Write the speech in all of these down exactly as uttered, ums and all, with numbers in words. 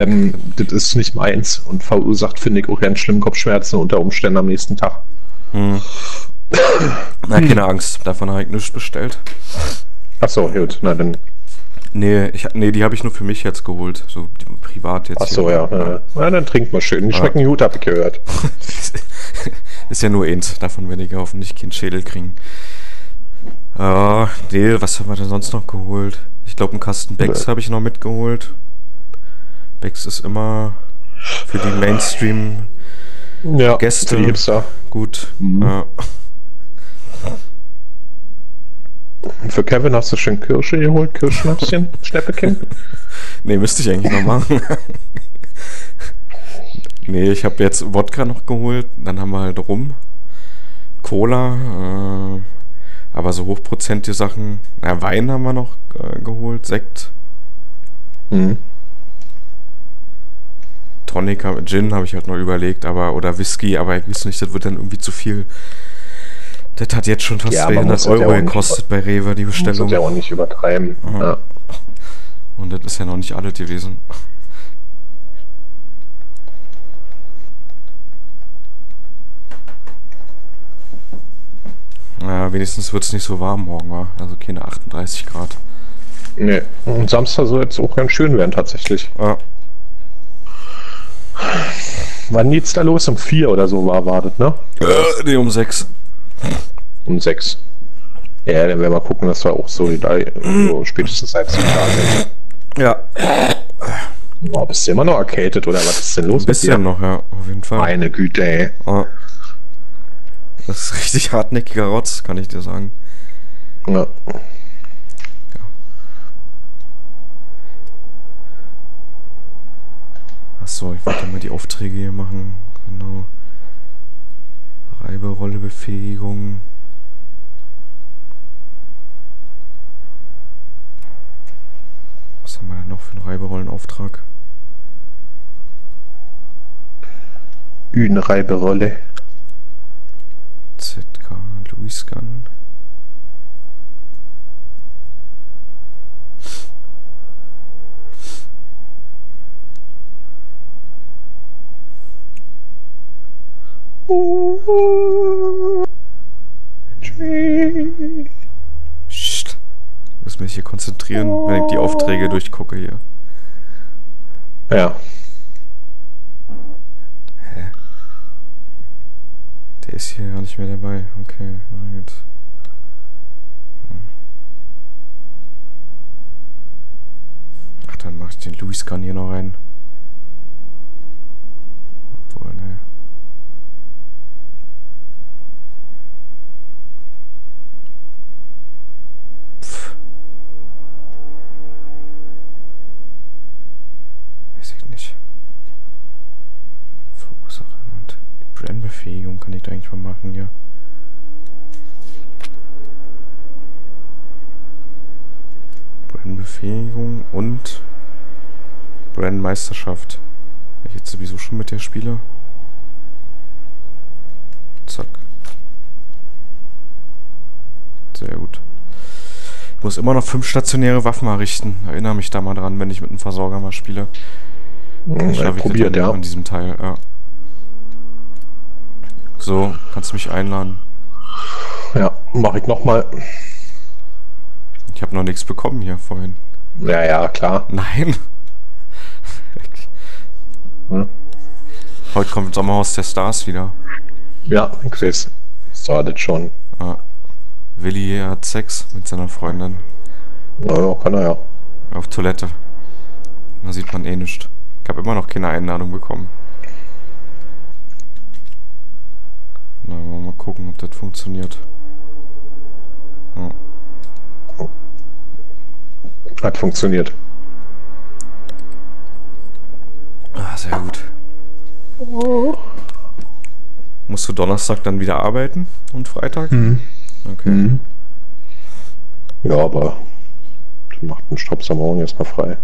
Ähm, das ist nicht meins und verursacht, finde ich, auch ganz schlimm Kopfschmerzen unter Umständen am nächsten Tag. Hm. Na, keine Angst, davon habe ich nichts bestellt. Achso, gut, na dann. Nee, ich, nee, die habe ich nur für mich jetzt geholt, so die, privat jetzt. Achso, hier. ja. ja. Na, dann trinkt mal schön. Die Ja. schmecken gut, hab ich gehört. Ist ja nur eins, davon werde ich hoffentlich keinen Schädel kriegen. Ja, nee, was haben wir denn sonst noch geholt? Ich glaube, einen Kasten Becks habe ich noch mitgeholt. Becks ist immer für die Mainstream Ja, Gäste für die Hipster. gut. Mhm. Ja. Und für Kevin hast du schön Kirsche geholt, Kirschschnäpschen, Schnäppekin. Nee, müsste ich eigentlich noch machen. Nee, ich habe jetzt Wodka noch geholt, dann haben wir halt Rum, Cola, äh, aber so hochprozentige Sachen, na, Wein haben wir noch äh, geholt, Sekt, Mhm. Tonic, hab- Gin habe ich halt noch überlegt, aber oder Whisky, aber ich weiß nicht, das wird dann irgendwie zu viel. Das hat jetzt schon fast Ja, man zweihundert muss das ja Euro auch nicht- gekostet bei Rewe, die Muss Bestellung. das ja auch nicht übertreiben. Aha. Ja. Und das ist ja noch nicht alles gewesen. Naja, wenigstens wird es nicht so warm morgen, wa? Also keine achtunddreißig Grad. Nee. Und Samstag soll jetzt auch ganz schön werden, tatsächlich. Ja. Wann geht's da los? Um vier oder so war erwartet, ne? Äh, nee, um sechs. Um sechs. Ja, dann werden wir gucken, dass wir auch so, da, so spätestens seit sieben Tagen. Ja, Oh, bist du immer noch erkältet oder was ist denn los ein bisschen mit noch, ja, auf jeden dir? Fall. Meine Güte, ey. Ja. Das ist richtig hartnäckiger Rotz, kann ich dir sagen. Ja. Achso, ich wollte mal die Aufträge hier machen. Genau. Reiberrollebefähigung. Was haben wir denn noch für einen Reiberollenauftrag? Üdenreiberolle. Z K, Louis Gun. Psst. Ich muss mich hier konzentrieren, wenn ich die Aufträge durchgucke hier. Ja. Hä? Der ist hier gar nicht mehr dabei. Okay, na gut. Ach, dann mach ich den Louis Gun hier noch rein. Obwohl, ne. Pff. Weiß ich nicht. Verursacher und Brandbefähigung kann ich da eigentlich mal machen hier. Brandbefähigung und Brandmeisterschaft. Wenn ich jetzt sowieso schon mit der spiele. Zack. Sehr gut. Ich muss immer noch fünf stationäre Waffen errichten. Erinnere mich da mal dran, wenn ich mit einem Versorger mal spiele. Ja, Schaffe ich probiert, das ja. an diesem Teil, ja. So, kannst du mich einladen. Ja, mach ich nochmal. Ich habe noch nichts bekommen hier vorhin. Ja, ja, klar. Nein. Hm? Heute kommt Sommerhaus der Stars wieder. Ja, ich weiß. Startet schon. Ah. Willi hat Sex mit seiner Freundin. Ja, ja, kann er ja. Auf Toilette. Da sieht man eh nichts. Ich habe immer noch keine Einladung bekommen. Na, wollen wir mal gucken, ob das funktioniert. Ja. Hat funktioniert. Ah, sehr gut. Musst du Donnerstag dann wieder arbeiten und Freitag? Mhm. Okay. Mhm. Ja, aber dann macht ein Stops am Morgen erstmal frei.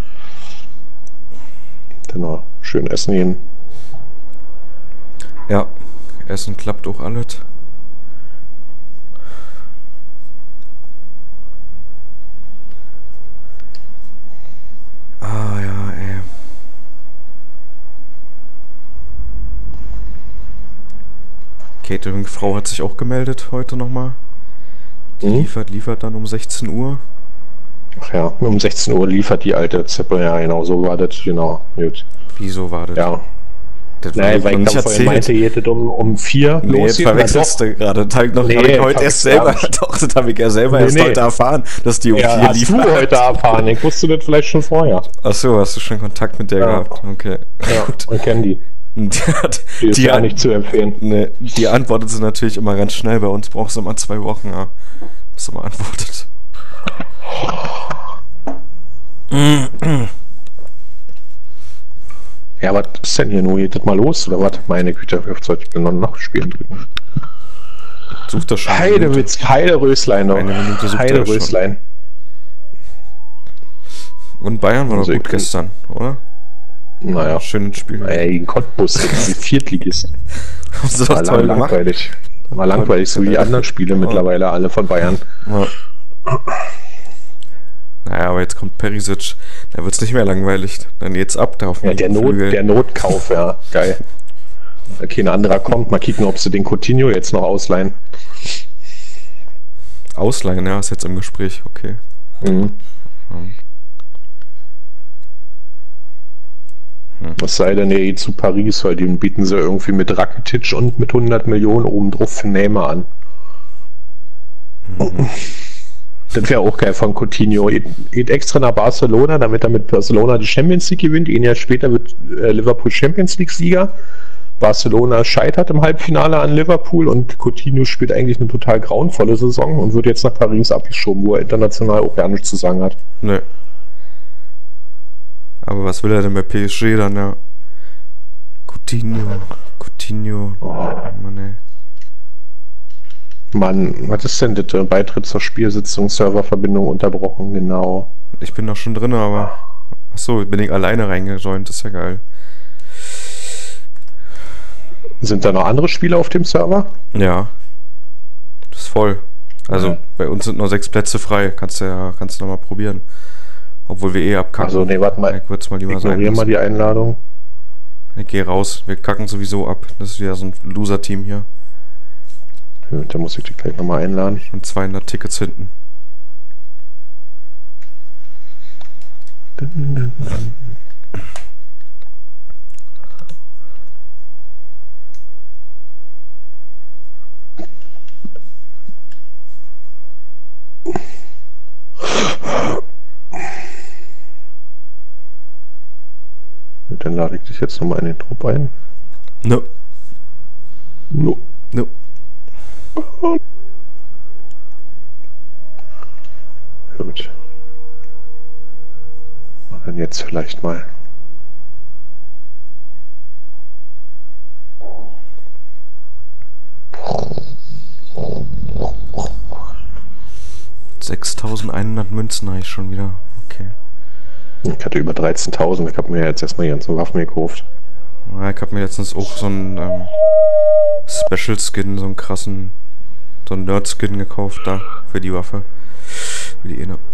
Dann noch schön essen gehen. Ja, Essen klappt auch alles. Ah ja, ey. Catering-Frau hat sich auch gemeldet heute nochmal. Die Mhm. liefert, liefert dann um sechzehn Uhr. Ach ja, um sechzehn Uhr liefert die alte Zeppe. Ja, genau, so war das. Genau, gut. Wieso war das? Ja. Das Nein, mir weil noch ich nicht dann vorhin meinte, ihr hättet um, um vier Nee, jetzt losgeht. verwechselst du gerade. Das habe ich, noch- Nee, hab ich heute hab erst ich selber, gar nicht. doch, das habe ich ja selber Nee, erst nee. heute erfahren, dass die um Ja, vier hast liefert. du heute erfahren. Ich wusste das vielleicht schon vorher. Achso, hast du schon Kontakt mit der Ja. gehabt? Okay. Ja, man kennt die. Und Die, hat, Die ist die, ja an- nicht zu empfehlen. nee, die antwortet sie natürlich immer ganz schnell. Bei uns brauchst du immer zwei Wochen, ja. Bis sie mal antwortet. Ja, was ist denn hier nur? Geht das mal los oder was? Meine Güte, ich bin noch noch spielen drücken. Sucht das schon. eine Minute. Heidewitz, Heideröslein noch. Eine Minute sucht er Heideröslein. Und Bayern war doch Also gut ich kann- gestern, oder? Naja. Schönes Spiel. Naja, gegen Cottbus, die Viertligist. Haben sie War doch toll lang, gemacht. langweilig. War langweilig, so wie die anderen Spiele mittlerweile alle von Bayern. Ja. Naja, aber jetzt kommt Perisic. Da wird's nicht mehr langweilig. Dann geht's ab, da auf Ja, dem der, Not, Flügel. der Notkauf, ja, geil. Weil kein anderer kommt. Mal kicken, ob sie den Coutinho jetzt noch ausleihen. Ausleihen, ja, ist jetzt im Gespräch, okay. Mhm. Hm. Es sei denn, er geht zu Paris, weil den bieten sie irgendwie mit Rakitic und mit hundert Millionen obendrauf für Neymar an. Mhm. Das wäre auch geil von Coutinho. Geht, geht extra nach Barcelona, damit er mit Barcelona die Champions League gewinnt. Ein Jahr später wird äh, Liverpool Champions League Sieger. Barcelona scheitert im Halbfinale an Liverpool und Coutinho spielt eigentlich eine total grauenvolle Saison und wird jetzt nach Paris abgeschoben, wo er international auch gar nichts zu sagen hat. Nee. Aber was will er denn bei P S G dann, ja? Coutinho, Coutinho, Oh. Mann, ey. Mann, was ist denn das? Beitritt zur Spielsitzung, Serververbindung unterbrochen, genau. Ich bin doch schon drin, aber... Achso, bin ich alleine reingejoint, ist ja geil. Sind da noch andere Spieler auf dem Server? Ja. Das ist voll. Also, Ja. bei uns sind nur sechs Plätze frei. Kannst du ja, kannst du noch mal probieren. Obwohl wir eh abkacken. Also, nee, warte mal. Ich würde es mal lieber sein. Ignoriere mal die Einladung. Ich geh raus. Wir kacken sowieso ab. Das ist wieder so ein Loser-Team hier. Da muss ich dich gleich nochmal einladen. Und zweihundert Tickets hinten. Und dann lade ich dich jetzt nochmal in den Trupp ein. No. No. No. Gut. Und dann jetzt vielleicht mal. sechstausendeinhundert Münzen habe ich schon wieder. Okay. Ich hatte über dreizehntausend. Ich habe mir jetzt erstmal die ganzen Waffen gekauft. Ja, ich habe mir letztens auch so einen ähm, Special Skin, so einen krassen, so einen Nerd Skin gekauft da für die Waffe. Für die Ene.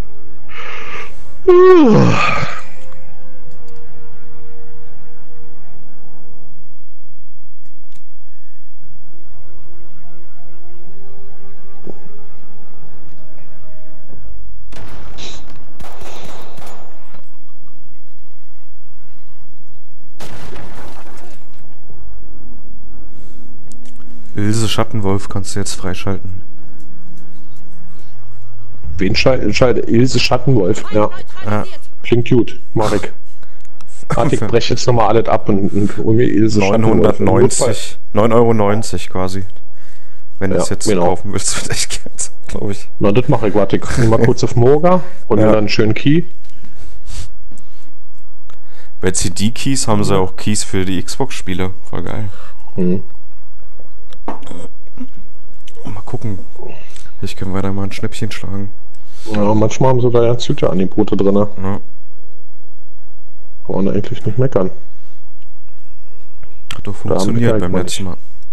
Ilse Schattenwolf kannst du jetzt freischalten. Wen entscheidet? Ilse Schattenwolf. Ja, Ja. klingt gut. Mach ich. Warte, ich breche jetzt nochmal alles ab und, und hol mir Ilse Schattenwolf. neunhundertneunzig. neun Euro neunzig quasi. Wenn du Ja, es jetzt genau. kaufen willst, wird echt Geld, glaube ich. Na, das mache ich. Warte, ich gucke mal kurz auf Moga und Ja. mir dann einen schönen Key. Bei C D-Keys haben sie auch Keys für die Xbox-Spiele. Voll geil. Mhm. Mal gucken. Ich kann weiter mal ein Schnäppchen schlagen. Ja, manchmal haben sie da ja Züter an die Brote drin. Ja. Kann man eigentlich nicht meckern. Hat doch Da haben funktioniert wir beim halt letzten Mal.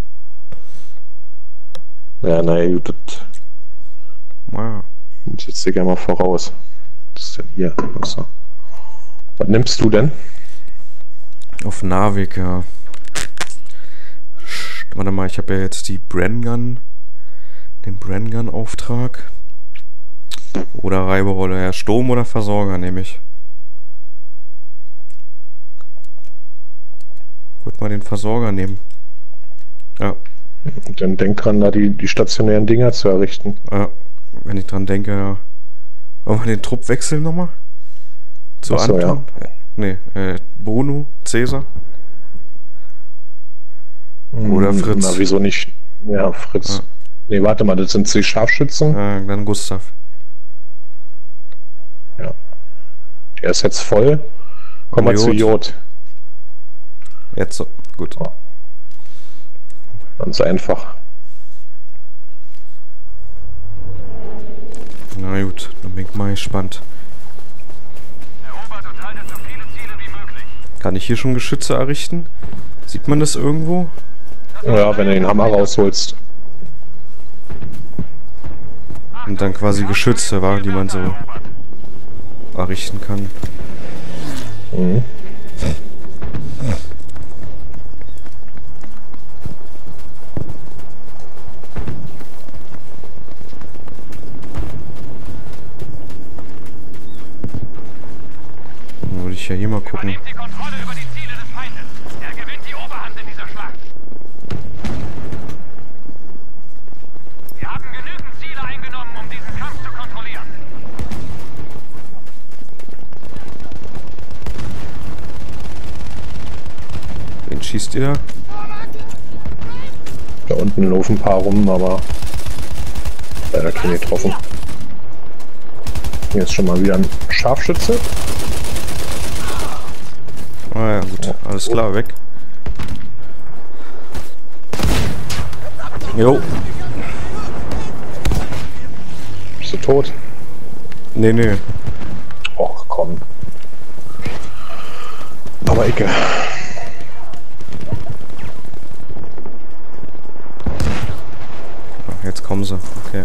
Ja, naja, gut, das Wow. setzt dir gerne mal voraus. Was ist denn hier? Achso. Was nimmst du denn? Auf Navik, ja. Warte mal, ich habe ja jetzt die Brengun, den Brengun-Auftrag. Oder Reiberolle, ja, Sturm oder Versorger nehme ich. Ich würde mal den Versorger nehmen. Ja. Und dann denk dran, da die, die stationären Dinger zu errichten. Ja, wenn ich dran denke, ja. Wollen wir den Trupp wechseln nochmal? Zu Ach so, Anton? ja. Nee, äh, Bruno, Cäsar. Oder Fritz. Na, wieso nicht? Ja, Fritz. Ja. Nee, warte mal, das sind C Scharfschützen. Ja, dann Gustav. Ja. Der ist jetzt voll. Komm mal zu Jod. Jetzt so. Gut. Oh. Ganz einfach. Na gut, dann bin ich mal gespannt. Kann ich hier schon Geschütze errichten? Sieht man das irgendwo? Ja, wenn du den Hammer rausholst. Und dann quasi Geschütze, war, die man so errichten kann. Mhm. Dann würde ich ja hier mal gucken. Übernehmt die Kontrolle über die Ziele des Feindes. Er gewinnt die Oberhand in dieser Schlacht. Wir haben genügend Ziele eingenommen, um diesen Kampf zu kontrollieren. Wen schießt ihr da? Da unten laufen ein paar rum, aber leider keine getroffen. Hier ist schon mal wieder ein Scharfschütze. Ah ja, gut. Alles klar, weg. Jo. Bist du tot? Nee, nee. Och, komm. Aber Ecke. Ach, jetzt kommen sie. Okay.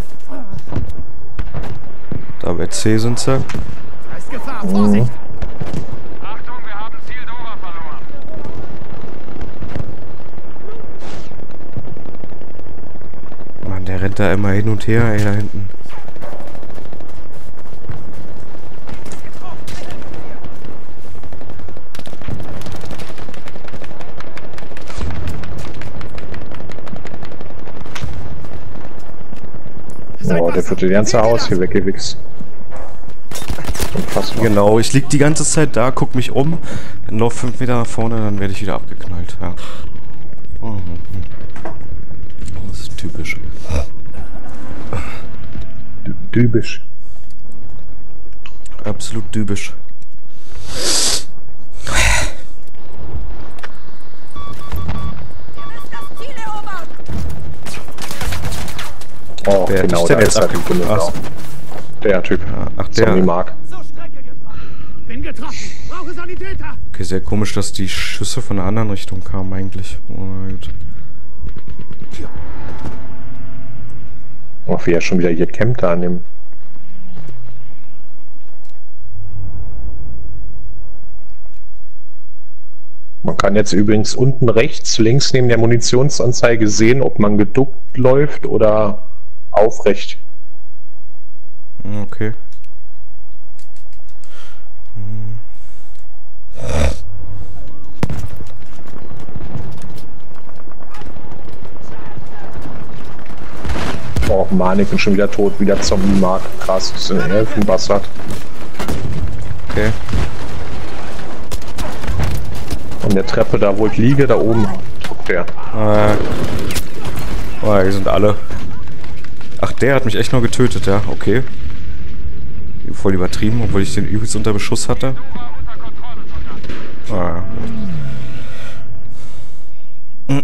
Da bei C sind sie. Mhm. Achtung, wir haben Ziel Dora verloren. Mann, der rennt da immer hin und her, ey, da hinten. Oh, der wird das ganze Haus hier weggewichst. Unfassbar. Genau, ich lieg die ganze Zeit da, guck mich um, dann lauf fünf Meter nach vorne, dann werde ich wieder abgeknallt. Ja. Mhm. Das ist typisch. D- Dübisch. Absolut typisch. Oh, Wer hat genau, dich da denn ist jetzt er. die abge- Bunde- Ach. Der Typ. Ach, der. Zombie Mark. Zur Strecke gebracht. Bin getroffen. Brauche Sanitäter. Okay, sehr komisch, dass die Schüsse von der anderen Richtung kamen eigentlich. Oh, na gut. Oh, wie er schon wieder hier campt da an dem. Man kann jetzt übrigens unten rechts, links neben der Munitionsanzeige sehen, ob man geduckt läuft oder aufrecht. Okay. Hm. Oh, Mann, ich bin schon wieder tot, wieder Zombie Mark. Krass, das ist ein Elfenbastard. Okay. An der Treppe, da wo ich liege, da oben guckt der. Äh. Oh, hier sind alle. Ach, der hat mich echt noch getötet, ja. Okay. Voll übertrieben, obwohl ich den übelst unter Beschuss hatte. Ah, ja.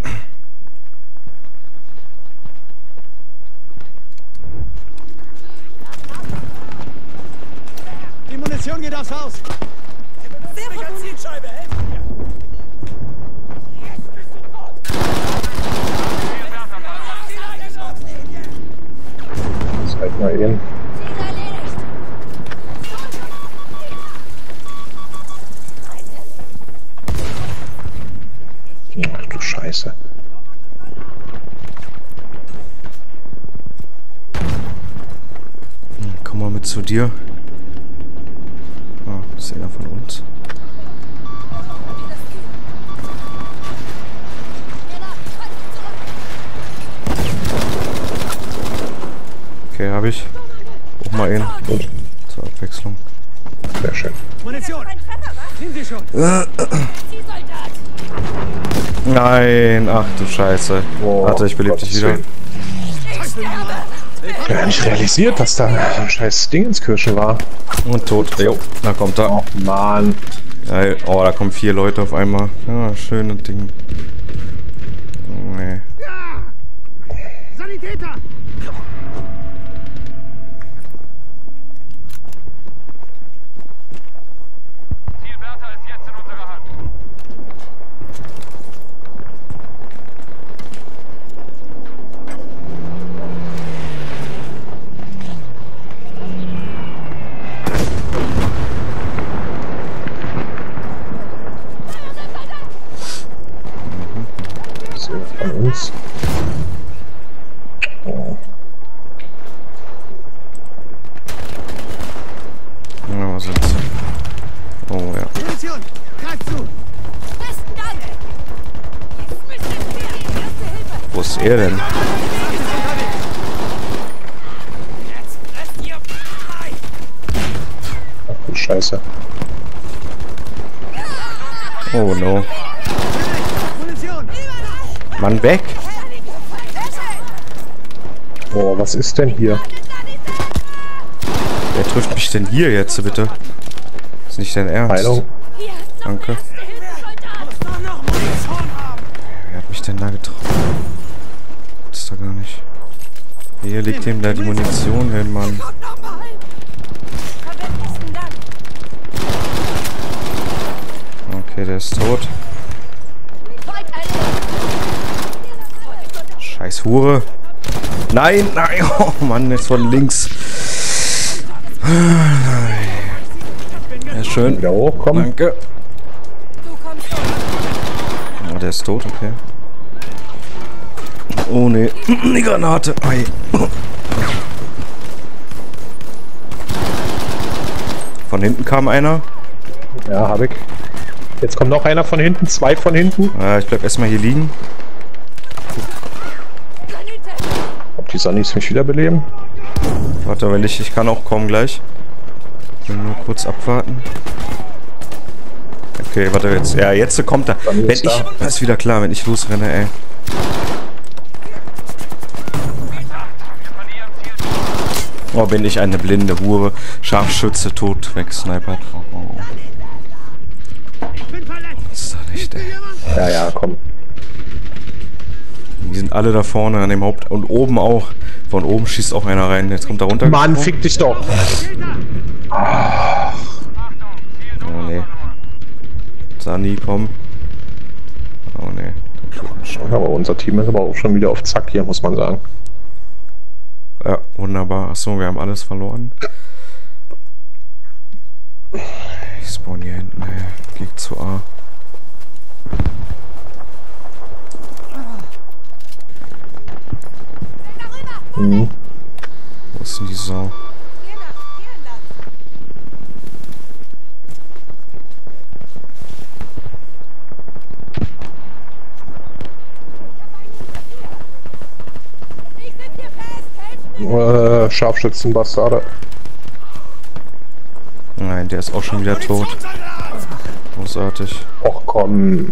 Die Munition geht aufs Haus. Zielscheibe, helfen mir. Zeig mal eben. Ach du Scheiße. zu dir. Ah, das ist einer von uns. Okay, habe ich. Auch mal einen. Gut. Zur Abwechslung. Sehr schön. Munition! Nimm sie schon! Nein, ach du Scheiße. Oh, Warte, ich belebe dich wieder. Ich habe nicht realisiert, dass da ein scheiß Dingenskirche war. Und tot. Jo, da kommt er. Oh Mann. Geil. Oh, da kommen vier Leute auf einmal. Ja, schönes Ding. Oh, nee. Sanitäter! Zielwärter ist jetzt in unserer Hand. So, von uns. Oh. Ja, was sind's? Oh ja. Munition! Greif zu! Besten Dank! Jetzt müssen wir Erste Hilfe! Wo ist er denn? Jetzt presst ihr frei! Ach du Scheiße. Oh no. Munition! Mann, weg! Oh, was ist denn hier? Wer trifft mich denn hier jetzt, bitte? Ist nicht dein Ernst? Heilung. Danke. Muss noch Munition haben! Wer hat mich denn da getroffen? Ist da gar nicht. Hier liegt ihm da die Munition hin, Mann. Besten Dank! Okay, der ist tot. Scheiß Hure. Nein, nein, oh Mann, jetzt von links. Ja, schön. Wieder hochkommen. Danke. Du kommst durch. Oh, der ist tot, okay. Oh ne, die Granate. Ei. Von hinten kam einer. Ja, hab ich. Jetzt kommt noch einer von hinten, zwei von hinten. Ja, ich bleib erstmal hier liegen. Ob die Sunnies mich wiederbeleben? Warte, wenn ich, ich kann auch kommen gleich. Ich will nur kurz abwarten. Okay, warte jetzt. Ja, jetzt kommt er. Sunny Wenn ist ich, da. ist wieder klar, wenn ich losrenne, ey. Oh, bin ich eine blinde Hure. Scharfschütze, tot, wegsnipert. Oh, oh. Ich bin verletzt! Was ist da nicht, ey? Ja, ja, komm. Die sind alle da vorne an dem Haupt... Und oben auch. Von oben schießt auch einer rein. Jetzt kommt da runter. Mann, fick dich doch. Oh, nee. Sani, komm. Oh, nee. Aber unser Team ist aber auch schon wieder auf Zack hier, muss man sagen. Ja, wunderbar. Achso, wir haben alles verloren. Ich spawn hier hinten, ey. Geh zu A. Mhm. Wo ist denn die Sau? Ich sitze hier fest! Helft mir! Äh, Scharfschützenbastarde. Nein, der ist auch schon wieder tot. Großartig. Och komm.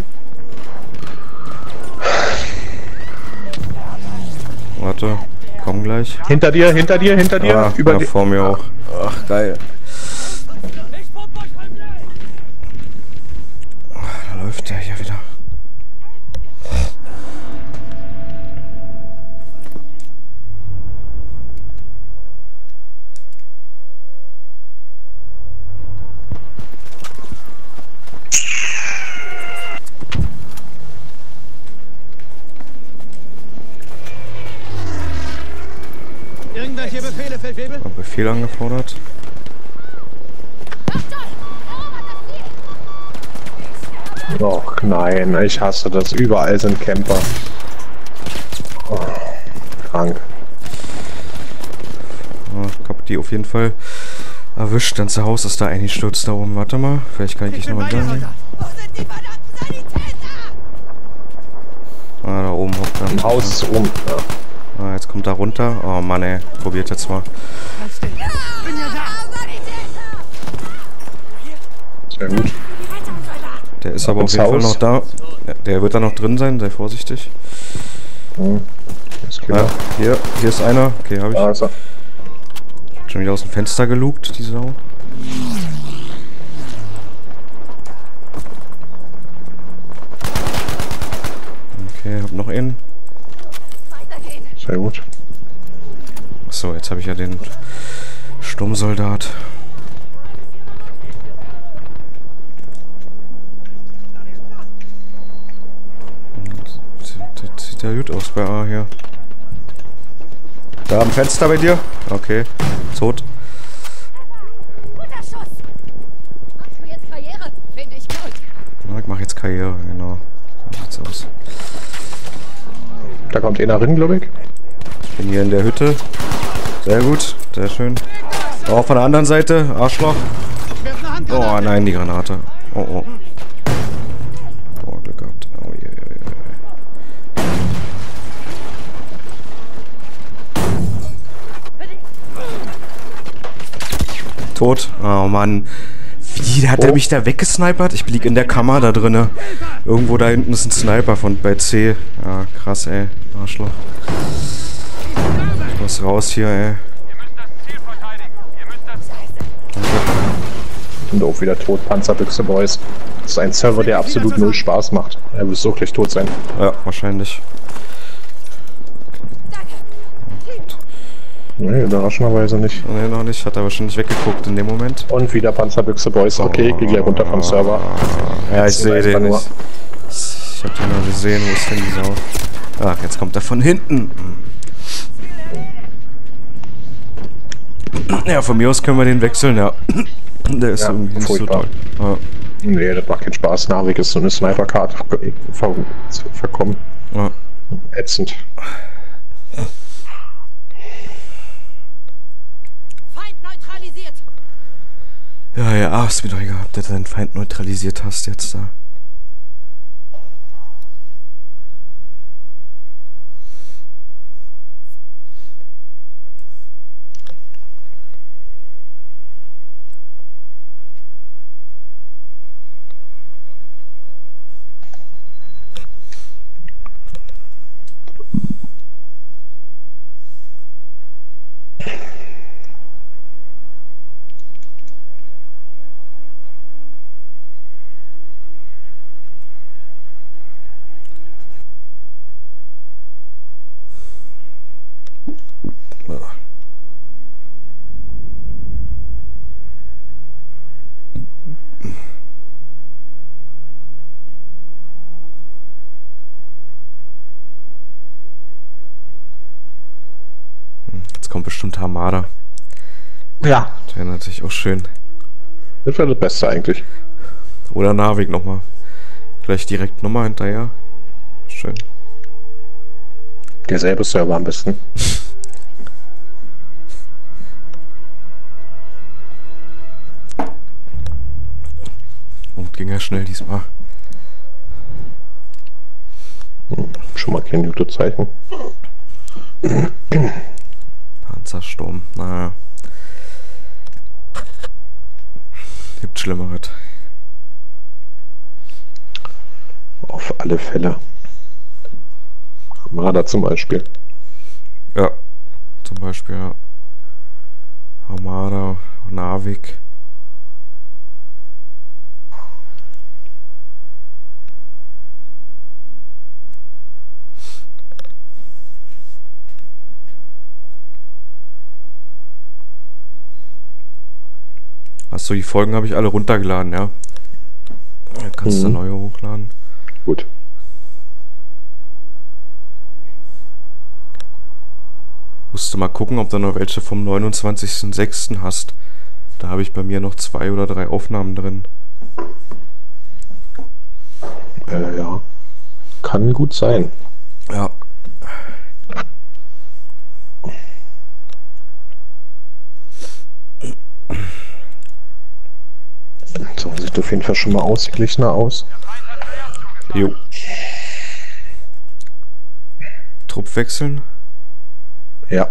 Warte, komm gleich. Hinter dir, hinter dir, hinter dir. Ah, Über ja, die. vor mir auch. Ach, geil. Ich pump euch voll Blei! Da läuft der hier wieder. Irgendwelche Befehle, Feldwebel? Hab Befehl angefordert. Och nein, ich hasse das. Überall sind Camper. Oh, krank. Ah, kaputt. die auf jeden Fall erwischt. Das ganze Haus ist da eingestürzt da oben. Warte mal, vielleicht kann ich dich noch mal sagen. Wo sind die verdammten Sanitäter? Ah, da oben hockt er. Im Haus ist oben. Ja. Ah, jetzt kommt er runter. Oh Mann, ey. Probiert jetzt mal. Bin ja da! Sehr gut. Der ist aber auf ins jeden Fall Haus. noch da. Ja, der wird da noch drin sein, sei vorsichtig. Hm. Ist Ja, klar. hier, hier ist einer. Okay, habe ich. Da ist er. Schon wieder aus dem Fenster gelugt, die Sau. Okay, hab noch einen. Weitergehen. Sehr gut. Achso, jetzt habe ich ja den Sturmsoldat. Das sieht ja gut aus bei A hier. Da am Fenster bei dir? Okay. Tot. Guter Schuss. Machst du jetzt Karriere? Finde ich gut. Ja, ich mache jetzt Karriere, genau. So sieht's aus. Da kommt einer rein, glaube ich. Ich bin hier in der Hütte. Sehr gut, sehr schön. Auch von der anderen Seite, Arschloch. Oh nein, die Granate. Oh oh. Oh, Glück gehabt. Oh je, je, je. Tot. Oh Mann. Wie hat Oh. er mich da weggesnipert? Ich lieg in der Kammer da drinne. Irgendwo da hinten ist ein Sniper von bei C. Ja, krass, ey. Arschloch. Ich muss raus hier, ey. Ihr müsst das Ziel verteidigen. Ihr müsst das... Und auch wieder tot. Panzerbüchse Boys. Das ist ein Server, der absolut null Spaß macht. Er wird so gleich tot sein. Ja, wahrscheinlich. Nee, überraschenderweise nicht. Nee, noch nicht. Hat er wahrscheinlich weggeguckt in dem Moment. Und wieder Panzerbüchse Boys. Okay, geh gleich runter vom Server. Ja, ich sehe den. Nur. Ich, ich hab den nur gesehen. Wo ist denn die Sau? Ach, jetzt kommt er von hinten. Ja, von mir aus können wir den wechseln, ja. Der ist Ja, irgendwie nicht so furchtbar. toll. Nee, das macht keinen Spaß. Narvik ist so eine Sniper-Karte ver verkommen. Ja. Ja. Ätzend. Feind neutralisiert. Ja, ja, ah, ist mir doch egal, ob du deinen Feind neutralisiert hast jetzt da. Jetzt kommt bestimmt Hamada. Ja. Das wäre natürlich auch schön. Das wäre das Beste eigentlich. Oder Narvik nochmal. Vielleicht direkt nochmal hinterher. Schön. Derselbe Server am besten. Und ging ja schnell diesmal. Hm, schon mal kein Jutezeichen. Panzersturm. Naja. Gibt Schlimmeres. Auf alle Fälle. Hamada zum Beispiel. Ja. Zum Beispiel, ja. Hamada, Narvik. Achso, die Folgen habe ich alle runtergeladen, ja. Jetzt kannst du Mhm. neue hochladen. Gut. Musst du mal gucken, ob du noch welche vom neunundzwanzigsten sechsten hast. Da habe ich bei mir noch zwei oder drei Aufnahmen drin. Äh, ja. Kann gut sein. Sieht auf jeden Fall schon mal ausgeglichener aus. Jo. Trupp wechseln. Ja.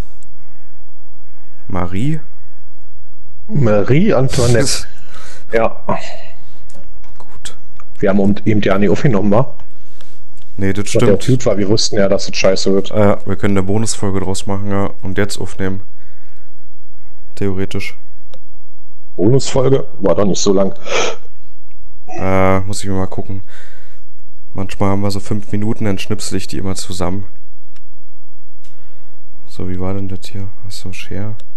Marie. Marie Antoinette. Ja. Gut. Wir haben eben ja nicht aufgenommen, wa? Nee, das Was der stimmt. Typ war, wir wussten ja, dass es scheiße wird. Äh, wir können eine Bonusfolge draus machen, ja. Und jetzt aufnehmen. Theoretisch. Bonusfolge war doch nicht so lang. Äh, muss ich mir mal gucken. Manchmal haben wir so fünf Minuten, dann schnipsel ich die immer zusammen. So, wie war denn das hier? Achso, Share.